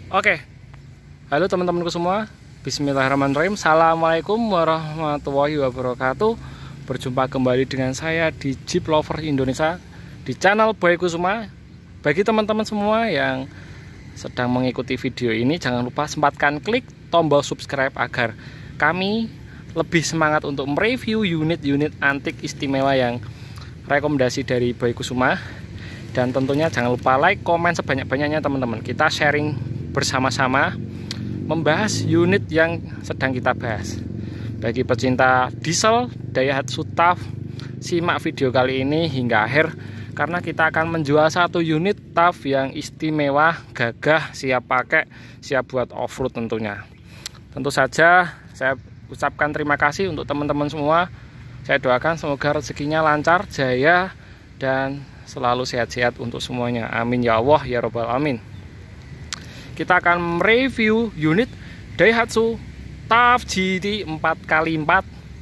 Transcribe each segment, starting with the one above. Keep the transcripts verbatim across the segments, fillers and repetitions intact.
Oke, halo teman-temanku semua. Bismillahirrahmanirrahim. Assalamualaikum warahmatullahi wabarakatuh. Berjumpa kembali dengan saya di Jeep Lover Indonesia di channel Boy Kusuma. Bagi teman-teman semua yang sedang mengikuti video ini, jangan lupa sempatkan klik tombol subscribe agar kami lebih semangat untuk mereview unit-unit antik istimewa yang rekomendasi dari Boy Kusuma. Dan tentunya jangan lupa like, komen sebanyak-banyaknya teman-teman. Kita sharing bersama-sama membahas unit yang sedang kita bahas. Bagi pecinta diesel Daihatsu T A F, simak video kali ini hingga akhir karena kita akan menjual satu unit T A F yang istimewa, gagah, siap pakai, siap buat off-road tentunya. Tentu saja saya ucapkan terima kasih untuk teman-teman semua. Saya doakan semoga rezekinya lancar, jaya, dan selalu sehat-sehat untuk semuanya. Amin ya Allah ya Rabbal Alamin. Kita akan mereview unit Daihatsu T A F G T empat kali empat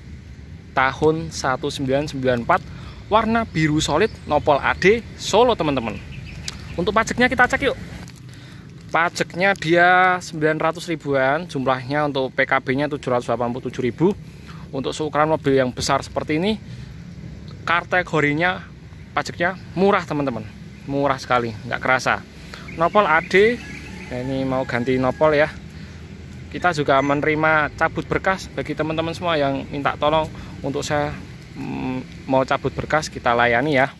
tahun seribu sembilan ratus sembilan puluh empat, warna biru solid, nopol A D, Solo teman-teman. Untuk pajaknya kita cek yuk. Pajaknya dia sembilan ratus ribuan, jumlahnya untuk P K B-nya tujuh ratus delapan puluh tujuh ribu. Untuk seukuran mobil yang besar seperti ini, kategorinya pajaknya murah teman-teman, murah sekali, nggak kerasa. Nopol A D. Nah, ini mau ganti nopol ya. Kita juga menerima cabut berkas bagi teman-teman semua yang minta tolong untuk saya mm, mau cabut berkas, kita layani ya.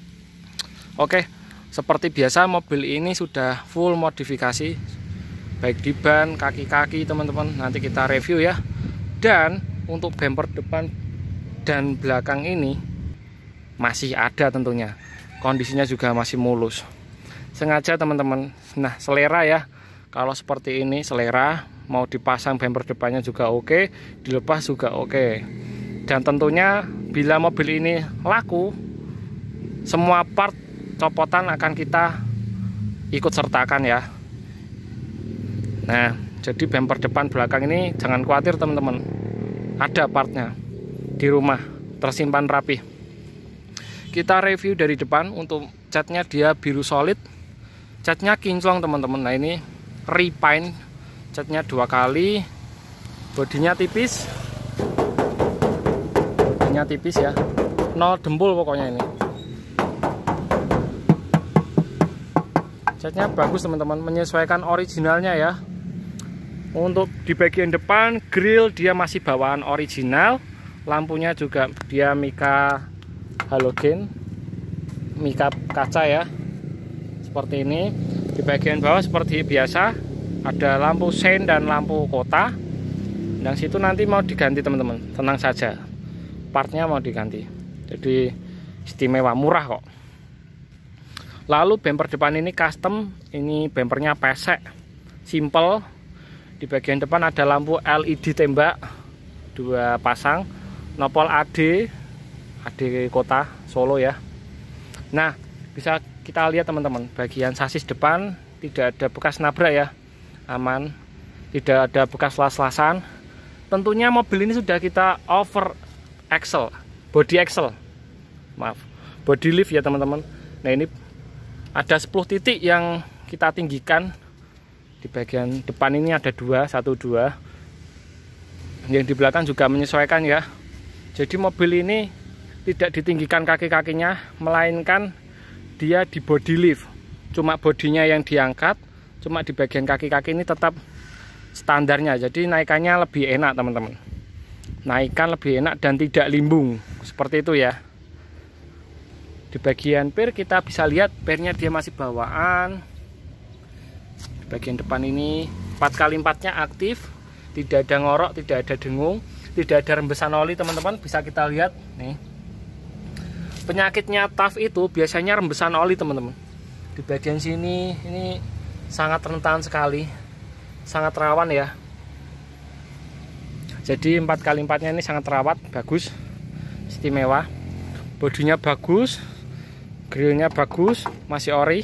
Oke, seperti biasa mobil ini sudah full modifikasi, baik di ban, kaki-kaki teman-teman. Nanti kita review ya. Dan untuk bumper depan dan belakang ini masih ada tentunya. Kondisinya juga masih mulus. Sengaja teman-teman, nah selera ya, kalau seperti ini selera, mau dipasang bumper depannya juga oke, dilepas juga oke. Dan tentunya bila mobil ini laku, semua part copotan akan kita ikut sertakan ya. Nah, jadi bumper depan belakang ini jangan khawatir teman-teman, ada partnya di rumah, tersimpan rapi. Kita review dari depan. Untuk catnya dia biru solid, catnya kinclong teman-teman. Nah ini repaint, catnya dua kali, bodinya tipis, bodinya tipis ya, nol dempul pokoknya ini. Catnya bagus teman-teman, menyesuaikan originalnya ya. Untuk di bagian depan grill dia masih bawaan original, lampunya juga dia mika halogen, mika kaca ya, seperti ini. Di bagian bawah seperti biasa ada lampu sein dan lampu kota. Yang situ nanti mau diganti teman-teman, tenang saja, partnya mau diganti, jadi istimewa, murah kok. Lalu bumper depan ini custom, ini bumpernya pesek, simple. Di bagian depan ada lampu L E D tembak dua pasang, nopol A D, A D kota Solo ya. Nah, bisa kita lihat teman-teman, bagian sasis depan tidak ada bekas nabrak ya, aman, tidak ada bekas las-lasan. Tentunya mobil ini sudah kita over axle, body axle, maaf, body lift ya teman-teman. Nah ini ada sepuluh titik yang kita tinggikan. Di bagian depan ini ada dua, satu dua. Yang di belakang juga menyesuaikan ya. Jadi mobil ini tidak ditinggikan kaki-kakinya, melainkan dia di body lift. Cuma bodinya yang diangkat, cuma di bagian kaki-kaki ini tetap standarnya. Jadi naikannya lebih enak teman-teman. Naikan lebih enak dan tidak limbung, seperti itu ya. Di bagian pir kita bisa lihat pirnya dia masih bawaan. Di bagian depan ini empat kali empatnya aktif, tidak ada ngorok, tidak ada dengung, tidak ada rembesan oli teman-teman. Bisa kita lihat nih, penyakitnya T A F itu biasanya rembesan oli teman-teman. Di bagian sini ini sangat rentan sekali, sangat rawan ya. Jadi empat kali empatnya ini sangat rawat, bagus, istimewa. Bodinya bagus, grillnya bagus, masih ori.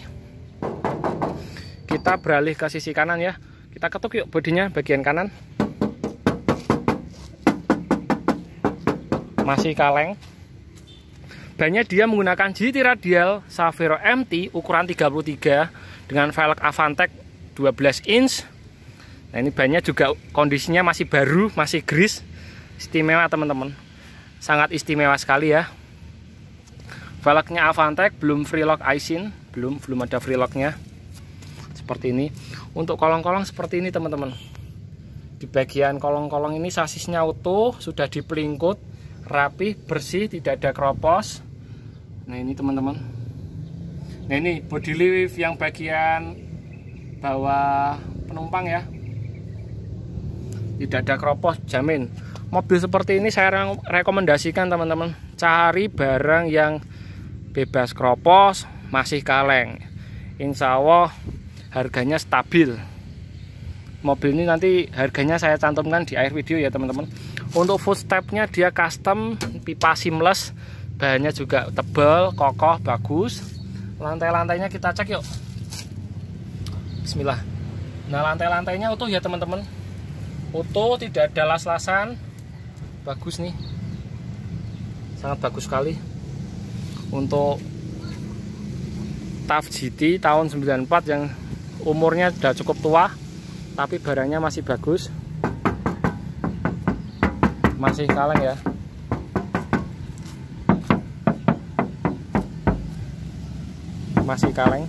Kita beralih ke sisi kanan ya. Kita ketuk yuk bodinya bagian kanan. Masih kaleng. Bannya dia menggunakan G T radial Savero M T ukuran tiga puluh tiga dengan velg Avantec dua belas inch. Nah ini bannya juga kondisinya masih baru, masih grease. Istimewa teman-teman, sangat istimewa sekali ya. Velgnya Avantec, belum free lock Aisin, belum belum ada free locknya. Seperti ini. Untuk kolong-kolong seperti ini teman-teman. Di bagian kolong-kolong ini sasisnya utuh, sudah dipelingkut, rapi, bersih, tidak ada keropos. Nah ini teman-teman. Nah ini body lift yang bagian bawah penumpang ya, tidak ada keropos, jamin. Mobil seperti ini saya rekomendasikan teman-teman, cari barang yang bebas keropos, masih kaleng. Insya Allah harganya stabil. Mobil ini nanti harganya saya cantumkan di akhir video ya teman-teman. Untuk footstepnya dia custom, pipa seamless, bahannya juga tebal, kokoh, bagus. Lantai-lantainya kita cek yuk. Bismillah. Nah lantai-lantainya utuh ya teman-teman, utuh, tidak ada las-lasan, bagus nih, sangat bagus sekali. Untuk T A F G T tahun sembilan puluh empat yang umurnya sudah cukup tua, tapi barangnya masih bagus, masih kaleng ya. Masih kaleng,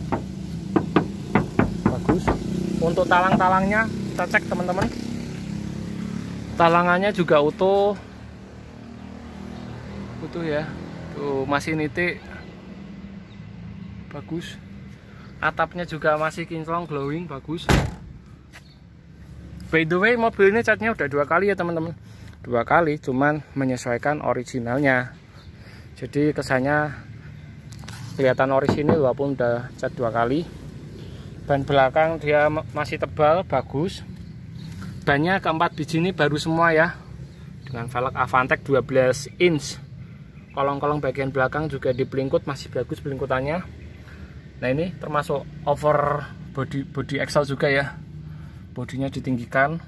bagus. Untuk talang-talangnya kita cek teman-teman, talangannya juga utuh, utuh ya. Tuh masih nitik, bagus. Atapnya juga masih kinclong, glowing, bagus. By the way, mobil ini catnya udah dua kali ya teman-teman, dua kali, cuman menyesuaikan originalnya. Jadi kesannya kelihatan orisinil walaupun udah cat dua kali. Ban belakang dia masih tebal, bagus. Bannya keempat biji ini baru semua ya, dengan velg Avantec dua belas inch. Kolong-kolong bagian belakang juga dipelingkut, masih bagus pelingkutannya. Nah ini termasuk over body body axle juga ya, bodinya ditinggikan,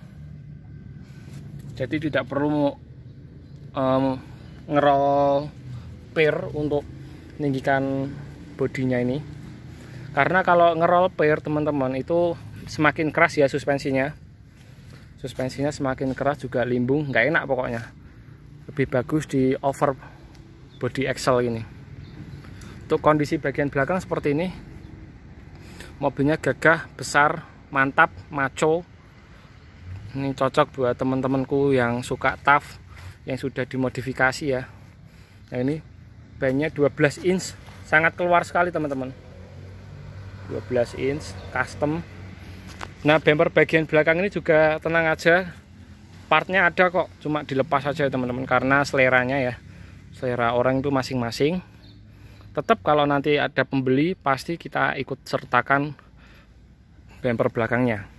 jadi tidak perlu um, ngerol per untuk meninggikan bodinya ini. Karena kalau ngerol per teman-teman itu semakin keras ya suspensinya, suspensinya semakin keras juga limbung, nggak enak pokoknya. Lebih bagus di over body axle ini. Untuk kondisi bagian belakang seperti ini, mobilnya gagah, besar, mantap, maco. Ini cocok buat teman-temanku yang suka T A F yang sudah dimodifikasi ya. Nah ini bannya dua belas inch, sangat keluar sekali teman-teman. dua belas inch, custom. Nah bumper bagian belakang ini juga tenang aja, partnya ada kok, cuma dilepas aja teman-teman, karena seleranya ya, selera orang itu masing-masing. Tetap kalau nanti ada pembeli pasti kita ikut sertakan bumper belakangnya.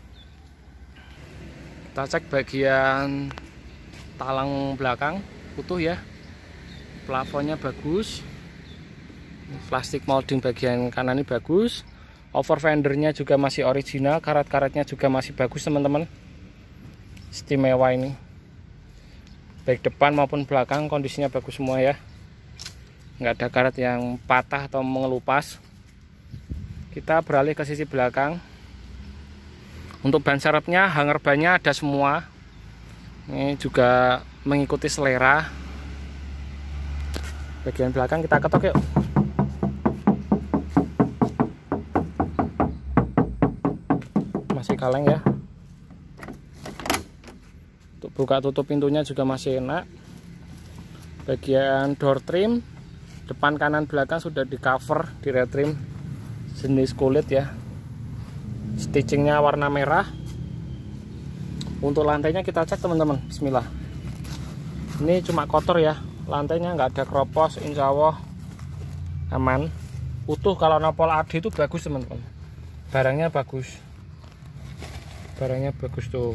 Kita cek bagian talang belakang utuh ya, plafonnya bagus, plastik molding bagian kanan ini bagus, over fendernya juga masih original, karet-karetnya juga masih bagus teman-teman, istimewa ini. Baik depan maupun belakang kondisinya bagus semua ya, nggak ada karet yang patah atau mengelupas. Kita beralih ke sisi belakang. Untuk ban serepnya, hanger bannya ada semua, ini juga mengikuti selera. Bagian belakang kita ketok yuk. Masih kaleng ya. Untuk buka tutup pintunya juga masih enak. Bagian door trim depan kanan belakang sudah di cover, di retrim jenis kulit ya. Stitchingnya warna merah. Untuk lantainya kita cek teman-teman. Bismillah. Ini cuma kotor ya, lantainya nggak ada keropos, insya Allah aman, utuh. Kalau nopol A D itu bagus teman-teman, barangnya bagus, barangnya bagus tuh,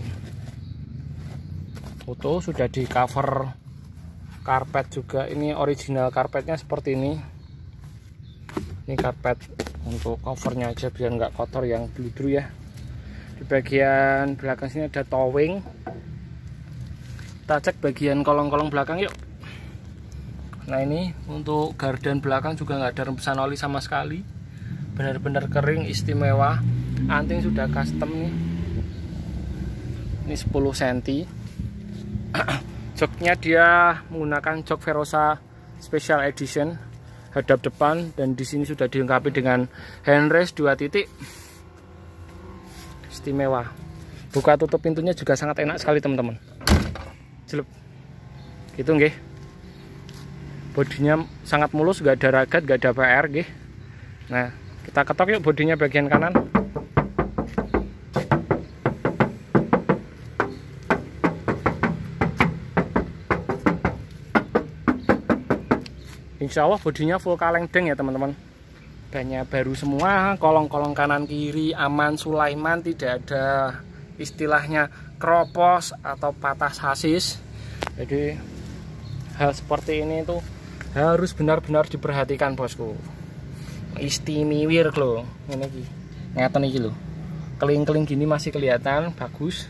utuh, sudah di cover karpet juga. Ini original karpetnya seperti ini. Ini karpet untuk covernya aja biar nggak kotor yang bludru ya. Di bagian belakang sini ada towing. Kita cek bagian kolong-kolong belakang yuk. Nah ini untuk gardan belakang juga nggak ada rembesan oli sama sekali, benar-benar kering, istimewa. Anting sudah custom nih. Ini sepuluh sentimeter. Joknya dia menggunakan jok Verosa Special Edition, hadap depan, dan di sini sudah dilengkapi dengan handrest dua titik. Istimewa. Buka tutup pintunya juga sangat enak sekali teman-teman. Jelek. Gitu nggih. Bodinya sangat mulus, gak ada ragat, gak ada P R nggih. Nah, kita ketok yuk bodinya bagian kanan. Insya Allah bodinya full kaleng deng ya teman-teman. Bannya baru semua, kolong-kolong kanan kiri aman Sulaiman, tidak ada istilahnya kropos atau patah sasis. Jadi hal seperti ini tuh harus benar-benar diperhatikan bosku. Istimewir loh, ini ki, ngeten iki loh. Keling-keling gini masih kelihatan bagus.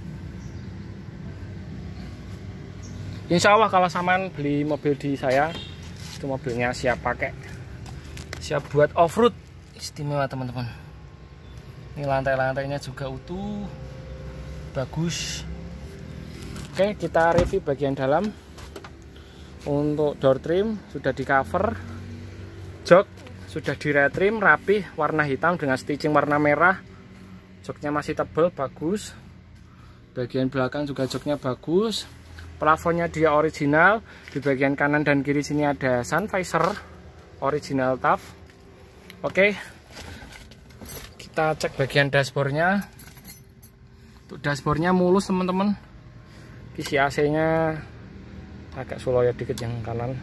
Insya Allah kalau saman beli mobil di saya, itu mobilnya siap pakai, siap buat off-road. Istimewa teman-teman. Ini lantai-lantainya juga utuh, bagus. Oke, kita review bagian dalam. Untuk door trim sudah di cover, jok sudah di retrim rapih, warna hitam dengan stitching warna merah. Joknya masih tebal, bagus. Bagian belakang juga joknya bagus. Plafonnya dia original. Di bagian kanan dan kiri sini ada sun visor original T A F. Oke, kita cek bagian dashboardnya. Untuk dashboardnya mulus teman-teman. Kisi A C-nya agak suloyo dikit yang kanan.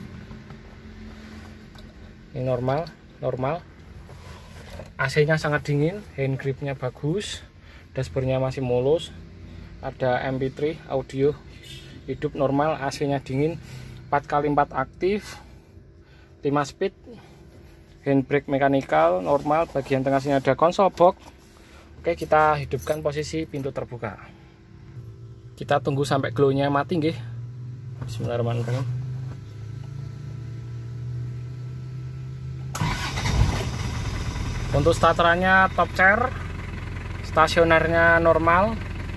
Ini normal, normal. A C-nya sangat dingin, hand gripnya bagus, dashboardnya masih mulus. Ada M P tiga audio hidup normal, A C-nya dingin, empat kali empat aktif, lima speed, handbrake mechanical normal. Bagian tengah sini ada konsol box. Oke, kita hidupkan posisi pintu terbuka. Kita tunggu sampai glow-nya mati nggih. Bismillahirrahmanirrahim. Untuk starterannya top chair, stasionernya normal.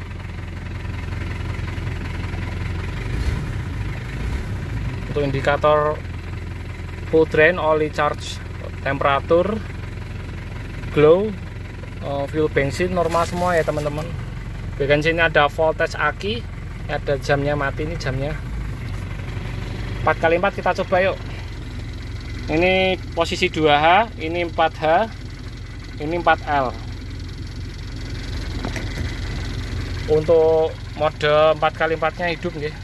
Untuk indikator full drain, oli charge, temperatur, glow, fuel bensin normal semua ya teman-teman. Bagian sini ada voltage aki, ada jamnya mati, ini jamnya. empat kali empat kita coba yuk. Ini posisi dua H, ini empat H, ini empat L. Untuk mode empat kali empatnya hidup nggih.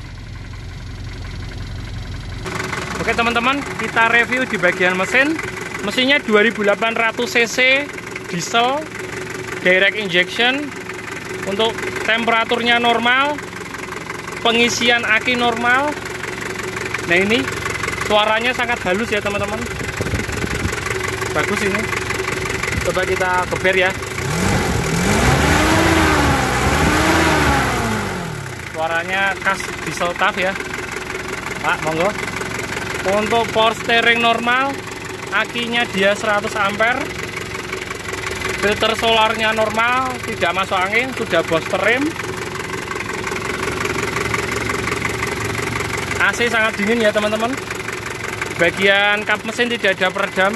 Oke teman-teman, kita review di bagian mesin. Mesinnya dua ribu delapan ratus cc diesel direct injection. Untuk temperaturnya normal, pengisian aki normal. Nah ini suaranya sangat halus ya teman-teman, bagus ini. Coba kita geber ya. Suaranya khas diesel T A F ya Pak, monggo. Untuk power steering normal, akinya dia seratus ampere, filter solarnya normal, tidak masuk angin, sudah booster rem. A C sangat dingin ya teman-teman. Bagian kap mesin tidak ada peredam.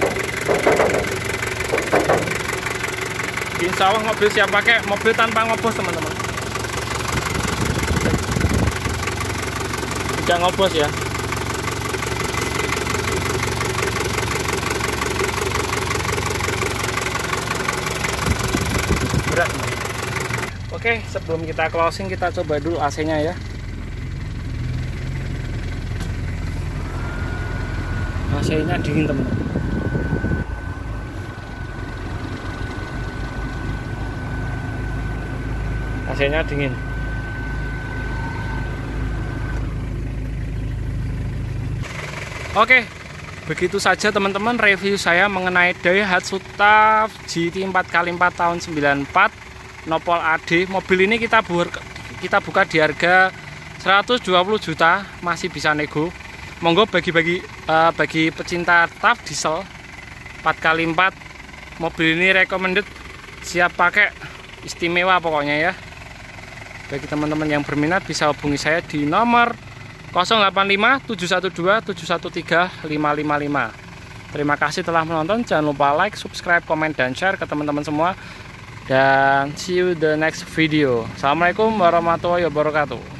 Insya Allah mobil siap pakai, mobil tanpa ngobos teman-teman. Tidak ngobos ya. Berat. Oke, sebelum kita closing kita coba dulu A C-nya ya. A C-nya dingin teman-teman. A C-nya dingin. Oke, begitu saja teman-teman review saya mengenai Daihatsu T A F G T empat kali empat tahun sembilan puluh empat Nopol A D. Mobil ini kita buka, kita buka di harga seratus dua puluh juta, masih bisa nego. Monggo bagi-bagi uh, bagi pecinta T A F diesel empat kali empat, mobil ini recommended siap pakai, istimewa pokoknya ya. Bagi teman-teman yang berminat bisa hubungi saya di nomor nol delapan lima tujuh satu dua tujuh satu tiga lima lima lima. Terima kasih telah menonton. Jangan lupa like, subscribe, komen, dan share ke teman-teman semua. Dan see you the next video. Assalamualaikum warahmatullahi wabarakatuh.